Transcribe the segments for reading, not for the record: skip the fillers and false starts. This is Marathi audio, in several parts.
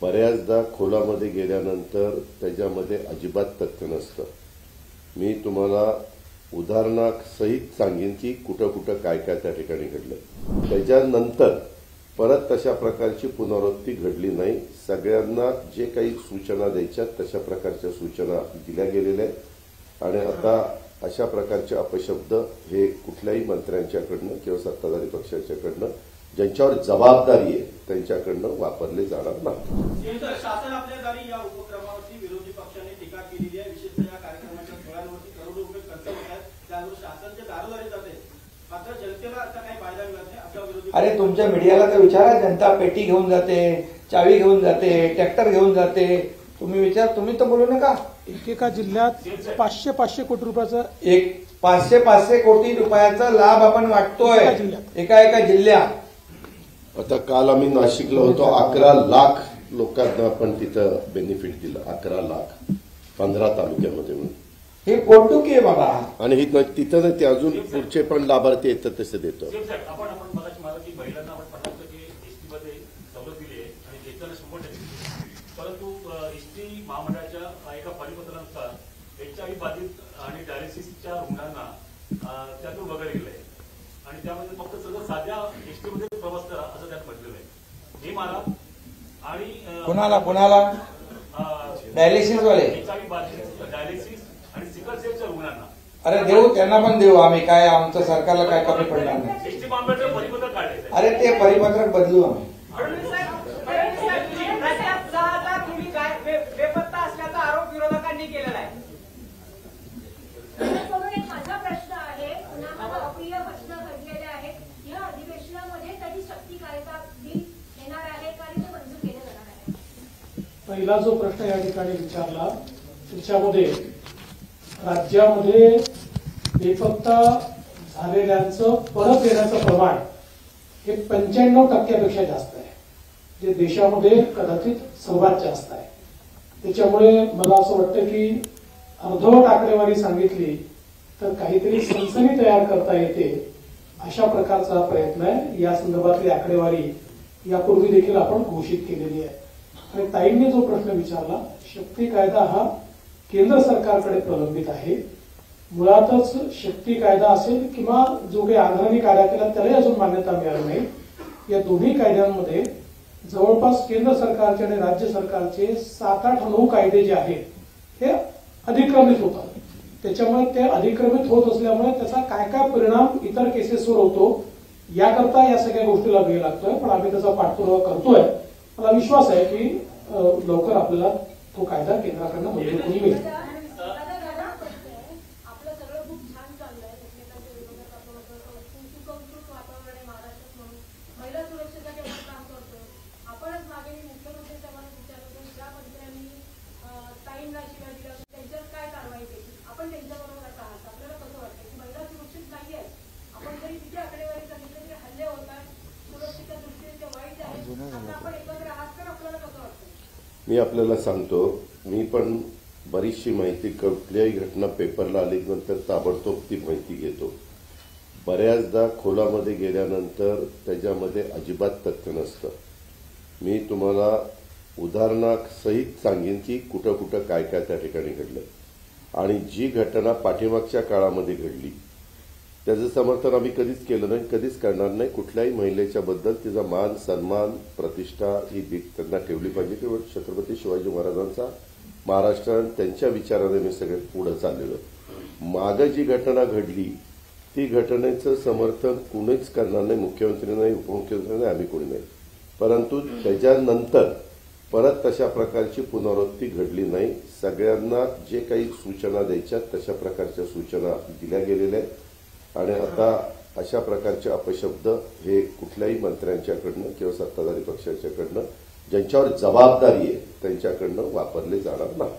बऱ्याचदा खोलामध्ये गेल्यानंतर त्याच्यामध्ये अजिबात तथ्य नसतं। मी तुम्हाला उदाहरणासहित सांगेन की कुठं कुठं काय काय त्या ठिकाणी घडलं। त्याच्यानंतर परत तशा प्रकारची पुनरावृत्ती घडली नाही। सगळ्यांना जे काही सूचना द्यायच्या तशा प्रकारच्या सूचना दिल्या गेलेल्या आहेत आणि आता अशा प्रकारचे अपशब्द हे कुठल्याही मंत्र्यांच्याकडनं किंवा सत्ताधारी पक्षाच्याकडनं ज्यांच्यावर जबाबदारी आहे त्यांच्याकडनं वापरले जाणार नाही। शासन आपल्या दारी या उपक्रमावरती विरोधी पक्षाने टीका केलेली आहे। विशेषतः या कार्यक्रमाच्या फळांवरती करोडो रुपये खर्च होत आहेत, त्यावर शासनचे दारोदारी जाते, मात्र जनतेला आता काही फायदा मिळत नाही अशा विरोधी। अरे तुमच्या मीडियाला तर विचारा, जनता पेटी घेऊन जाते, चावी घेऊन जाते, ट्रॅक्टर घेऊन जाते, तुम्ही विचार, तुम्ही तर बोलू नका। एकेका जिल्ह्यात 500 कोटी रुपयाचा एक 500 कोटी रुपयाचा लाभ आपण वाटतोय एका जिल्ह्यात। आता काल आम्ही नाशिकला होतो, 11 लाख लोकांना आपण तिथं बेनिफिट दिलं। 11 लाख 15 तालुक्यामध्ये म्हणून हे पोटदुखी आहे बाबा। आणि ही तिथं नाही, ते अजून पुढचे पण लाभार्थी येतात तसे देतो। परंतु एसटी महामंडळाच्या एका परिपत्रकानुसार HIV बाधित आणि डायलिसिसच्या रुग्णांना त्यातून वगैरे गेलंय आणि त्यामध्ये फक्त सगळं साध्या एसटी मध्ये प्रवास करा असं त्यात म्हटलेलं आहे। हे मला आणि कोणाला डायलिसिस वाले HIV बाधित डायलिसिस आणि सिकल सेलच्या रुग्णांना अरे देऊ, त्यांना पण देऊ आम्ही, काय आमचं सरकारला काय कमी पडणार नाही। एसटी महामंडळाचं परिपत्रक काढले, अरे ते परिपत्रक बदलू आम्ही। बेपत्ता असल्याचा आरोप विरोधकांनी केलेला आहे। माझा प्रश्न आहे, पुन्हा अप्रिय घटना घडलेल्या आहेत, या अधिवेशनामध्ये कधी शक्ती कायदा बिल येणार आहे का ते मंजूर केलं जाणार आहे? पहिला जो प्रश्न या ठिकाणी विचारला त्याच्यामध्ये राज्यामध्ये बेपत्ता झालेल्यांचं परत येण्याचं प्रमाण हे 95% जास्त आहे, जे देशामध्ये कदाचित सर्वात जास्त आहे। त्याच्यामुळे मला असं वाटतं की अर्धवट आकडेवारी सांगितली तर काहीतरी सनसनी तयार करता येते, अशा प्रकारचा प्रयत्न आहे। या संदर्भातली आकडेवारी यापूर्वी देखील आपण घोषित केलेली आहे। आणि ताईंनी जो प्रश्न विचारला, शक्ती कायदा हा केंद्र सरकारकडे प्रलंबित आहे। मुळातच शक्ती कायदा असेल किंवा जो काही आग्रही कायदा केला त्यालाही अजून मान्यता मिळाली नाही। या दोन्ही कायद्यांमध्ये जवळपास केंद्र सरकारचे आणि राज्य सरकारचे 7, 8, 9 कायदे जे आहेत हे अधिक्रमित होतात। त्याच्यामुळे ते अधिक्रमित होत असल्यामुळे त्याचा काय काय परिणाम इतर केसेसवर होतो याकरता या सगळ्या गोष्टीला वेळ लागतोय, पण आम्ही त्याचा पाठपुरावा करतोय। मला विश्वास आहे की लवकर आपल्याला तो कायदा केंद्राकडनं मंजूर करून मिळेल। मी आपल्याला सांगतो, मी पण बरीचशी माहिती कुठल्याही घटना पेपरला आल्यानंतर ताबडतोब ती माहिती घेतो। बऱ्याचदा खोलामध्ये गेल्यानंतर त्याच्यामध्ये अजिबात तथ्य नसतं। मी तुम्हाला उदाहरणासहित सांगेन की कुठं कुठं काय काय त्या ठिकाणी घडलं आणि जी घटना पाठीमागच्या काळामध्ये घडली त्याचं समर्थन आम्ही कधीच केलं नाही, कधीच करणार नाही। कुठल्याही महिलेच्या बद्दल तिचा मान सन्मान प्रतिष्ठा ही त्यांना ठेवली पाहिजे। किंवा छत्रपती शिवाजी महाराजांचा महाराष्ट्र त्यांच्या विचाराने मी सगळे पुढे चाललेलो। मागे जी घटना घडली ती घटनेचं समर्थन कुणीच करणार नाही, मुख्यमंत्री नाही, उपमुख्यमंत्री नाही, आम्ही कोणी नाही। परंतु त्याच्यानंतर परत तशा प्रकारची पुनरावृत्ती घडली नाही। सगळ्यांना जे काही सूचना द्यायच्या तशा प्रकारच्या सूचना दिल्या गेलेल्या आहेत आणि आता अशा प्रकारचे अपशब्द हे कुठल्याही मंत्र्यांच्याकडनं किंवा सत्ताधारी पक्षाच्याकडनं ज्यांच्यावर जबाबदारी आहे त्यांच्याकडनं वापरले जाणार नाही।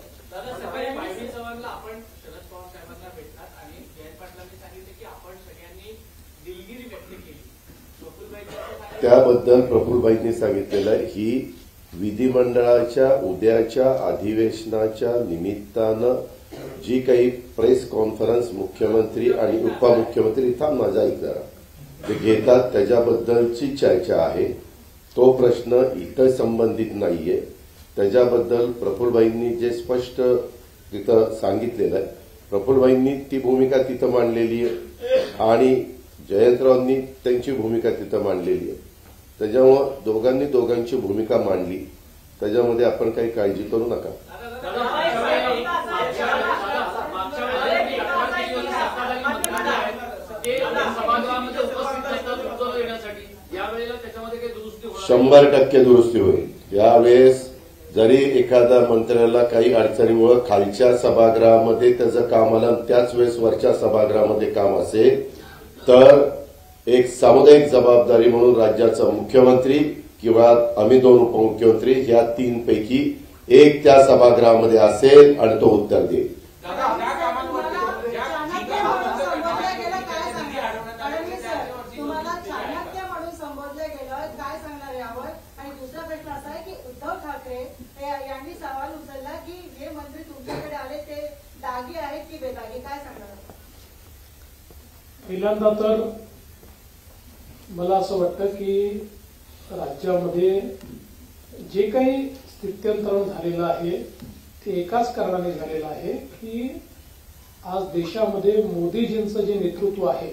त्याबद्दल प्रफुल्लभाईंनी सांगितलेलं आहे, ही विधिमंडळाच्या उद्याच्या अधिवेशनाच्या निमित्तानं जी काही प्रेस कॉन्फरन्स मुख्यमंत्री आणि उपमुख्यमंत्री थांब माझा ऐक जरा जे घेतात त्याच्याबद्दलची चर्चा आहे। तो प्रश्न इथं संबंधित नाहीये। त्याच्याबद्दल प्रफुल्लबाईंनी जे स्पष्ट तिथं सांगितलेलं आहे, प्रफुल्लबाईंनी ती भूमिका तिथं मांडलेली आहे आणि जयंतरावांनी त्यांची भूमिका तिथं मांडलेली आहे. त्याच्यामुळं दोघांची भूमिका मांडली, त्याच्यामध्ये आपण काही काळजी करू नका. त्याच्यामध्ये 100% दुरुस्ती होईल. यावेळेस जरी एखाद्या मंत्र्याला काही अडचणीमुळे खालच्या सभागृहामध्ये त्याचं काम आलं, त्याच वेळेस वरच्या सभागृहामध्ये काम असेल, तर एक सामुदायिक जबाबदारी म्हणून राज्याचा मुख्यमंत्री किंवा आम्ही 2 उपमुख्यमंत्री या 3 पैकी एक त्या सभागृहामध्ये असेल आणि तो उत्तर देईल. यांनी सवाल उचलला की जे मंत्री तुमच्याकडे आले ते दागी आहेत की बेदागी, काय सांगणार? पहिल्यांदा तर मला असं वाटतं की राज्यामध्ये जे काही स्थित्यंतरण झालेलं आहे ते एकाच कारणाने झालेलं आहे की आज देशामध्ये मोदीजींचं जे नेतृत्व आहे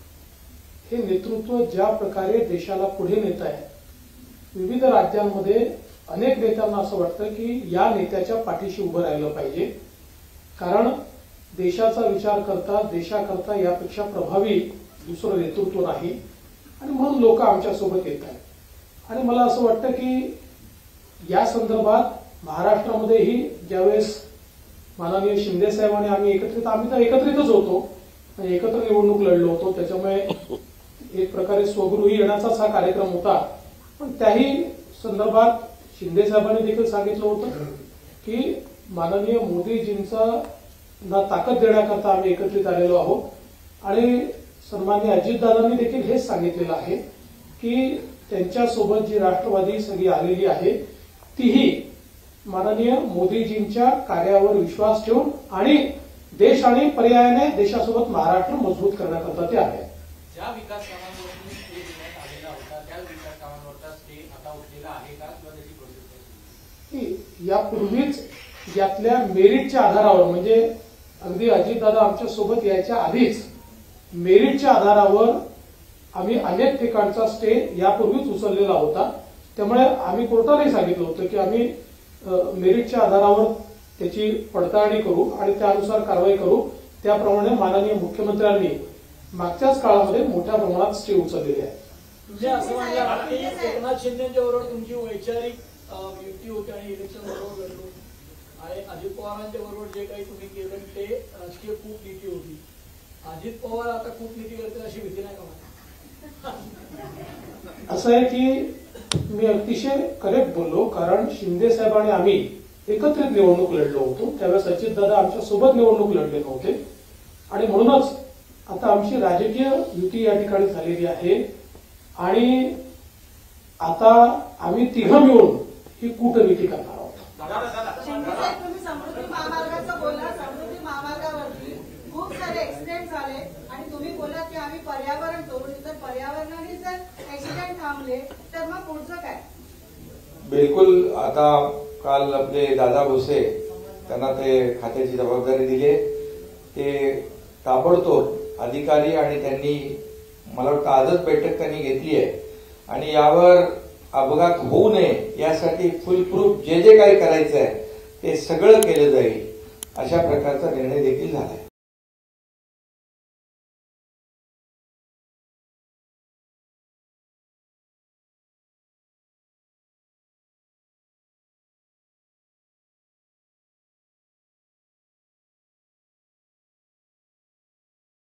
हे नेतृत्व ज्या प्रकारे देशाला पुढे नेत आहे, विविध राज्यांमध्ये अनेक नेत्यांना असं वाटतं की या नेत्याच्या पाठीशी उभं राहिलं पाहिजे, कारण देशाचा विचार करता देशाकरता यापेक्षा प्रभावी दुसरं नेतृत्व नाही आणि म्हणून लोक आमच्यासोबत येत आहेत. आणि मला असं वाटतं की या संदर्भात महाराष्ट्रामध्येही ज्यावेळेस माननीय शिंदे साहेब आणि आम्ही तर एकत्रितच होतो आणि एकत्र निवडणूक लढलो होतो, त्याच्यामुळे एक प्रकारे स्वगृही येण्याचाच हा कार्यक्रम होता. पण त्याही संदर्भात शिंदे साहेबांनी देखील सांगितलं होतं की माननीय मोदीजींचा ना ताकद देण्याकरता आम्ही एकत्रित आलेलो आहोत आणि सन्माननीय अजितदादांनी देखील हेच सांगितलेलं आहे की त्यांच्यासोबत जी राष्ट्रवादी सगळी आलेली आहे तीही माननीय मोदीजींच्या कार्यावर विश्वास ठेवून आणि देश आणि पर्यायाने देशासोबत महाराष्ट्र मजबूत करण्याकरता ते आहे. ज्या विकास कामांवरती स्टे देण्यात आलेला होता त्या विकास कामांवरचा स्टे आता उठलेला आहे का किंवा त्याची प्रोसेस यापूर्वीच यातल्या मेरिटच्या आधारावर, म्हणजे अगदी अजितदादा आमच्या सोबत यायच्या आधीच मेरिटच्या आधारावर आम्ही अनेक ठिकाणचा स्टे यापूर्वीच उचललेला होता. त्यामुळे आम्ही कोर्टालाही सांगितलं होतं की आम्ही मेरिटच्या आधारावर त्याची पडताळणी करू आणि त्यानुसार कारवाई करू. त्याप्रमाणे माननीय मुख्यमंत्र्यांनी मागच्याच काळामध्ये मोठ्या प्रमाणात स्टे उचललेले आहे. म्हणजे असं म्हणलं की एकनाथ शिंदेच्या बरोबर तुमची वैचारिक युती होती आणि इलेक्शन बरोबर लढलो आणि अजित पवारांच्या बरोबर जे काही तुम्ही केलं ते राजकीय कूटनीती होती. अजित पवार आता कूटनीती करतील अशी भीती नाही का? असं आहे की मी अतिशय करेक्ट बोललो, कारण शिंदे साहेब आणि आम्ही एकत्रित निवडणूक लढलो होतो. त्यावेळेस अजितदादा आमच्या सोबत निवडणूक लढले नव्हते आणि म्हणूनच आता आमची राजकीय युती या ठिकाणी झालेली आहे आणि आता आम्ही तिघं मिळून ही कूटनीती करणार आहोत. शिंदे साहेब, तुम्ही समृद्धी महामार्गाचं बोलला. समृद्धी महामार्गावरती खूप सारे ऍक्सिडेंट झाले आणि तुम्ही बोललात की आम्ही पर्यावरण करू, तर पर्यावरणाने जर ऍक्सिडेंट थांबले तर मग पुढचं काय? बिलकुल. आता काल आपले दादा भुसे त्यांना ते खात्याची जबाबदारी दिली, ते ताबडतोब अधिकारी आणि त्यांनी मला वाटतं आजच बैठक त्यांनी घेतली आहे आणि यावर अपघात होऊ नये यासाठी फुलप्रूफ जे काही करायचं आहे ते सगळं केलं जाईल अशा प्रकारचा निर्णय देखील झाला आहे.